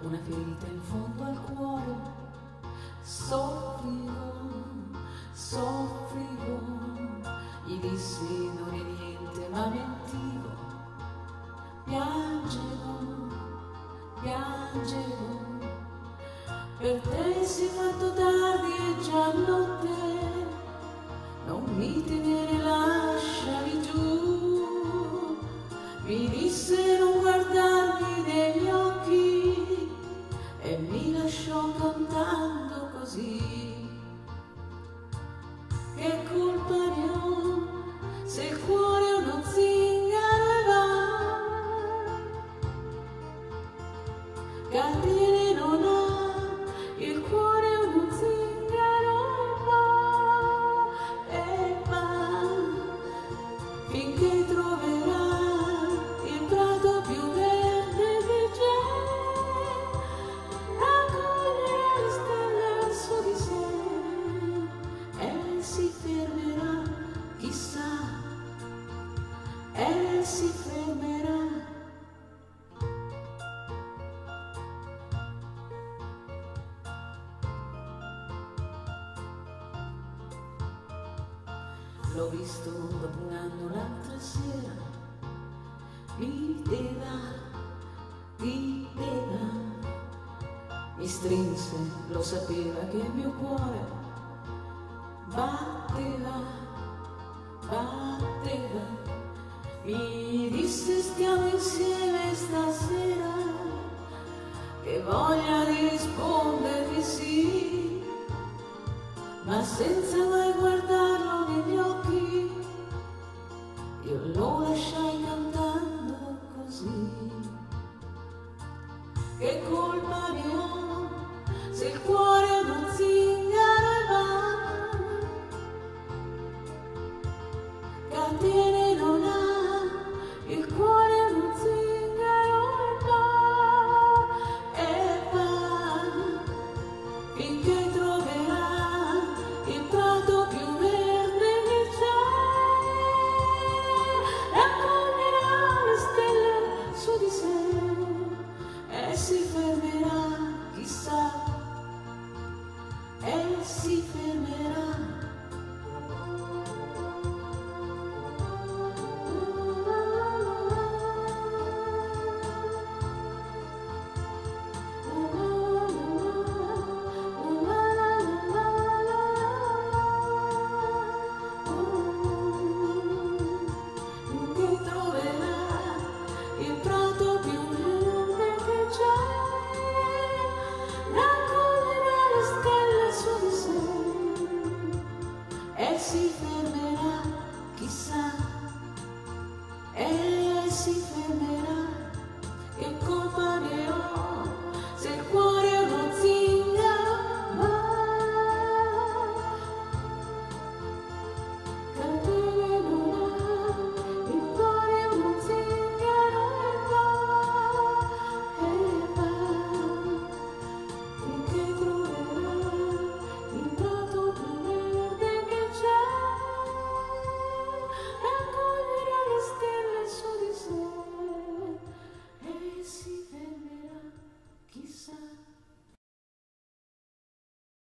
una ferita in fondo al cuore. Soffrivo, soffrivo, gli dissi non è niente ma mentivo. Piangevo, piangevo, per te si è fatto tardi e già notte, non mi tenere, lasciami giù. Mi disse non guardarmi negli occhi e mi lasciò cantando così. Che colpa ne ho se il cuore è uno zingaro e va, catene non ha, il cuore è uno zingaro e va, finché troverà il prato più verde che c'è, raccoglierà le stelle su di sé e si fermerà, chissà, e si fermerà. L'ho visto dopo un anno l'altra sera, rideva, rideva, mi strinse, lo sapeva che il mio cuore batteva, batteva, mi disse stiamo insieme stasera, che voglia di rispondermi sì, ma senza mai guardarlo negli occhi, io lo lasciai cantando così. Che colpa ne ho se il cuore è uno zingaro e va, catene non ha, il cuore è uno zingaro e va, finché troverà il prato più verde che c'è, raccoglierà le stelle su di sé e si fermerà, chissà, e si fermerà. Si